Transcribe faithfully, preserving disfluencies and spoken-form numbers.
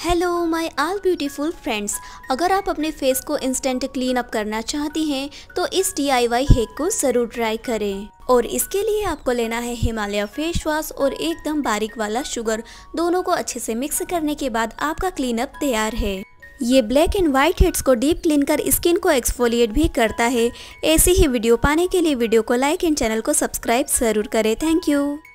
Hello my all beautiful friends, अगर आप अपने फेस को इंस्टेंट क्लीन अप करना चाहती हैं तो इस डी आई वाई हैक को ज़रूर ट्राई करें। और इसके लिए आपको लेना है हिमालय फेस वॉश और एकदम बारीक वाला शुगर। दोनों को अच्छे से मिक्स करने के बाद आपका क्लीन अप तैयार है। ये ब्लैक एंड वाइट हेड्स को डीप क्लीन कर स्किन को एक्सफोलिएट भी करता है। ऐसी ही वीडियो पाने के लिए वीडियो को लाइक एंड चैनल को सब्सक्राइब ज़रूर करें। Thank you.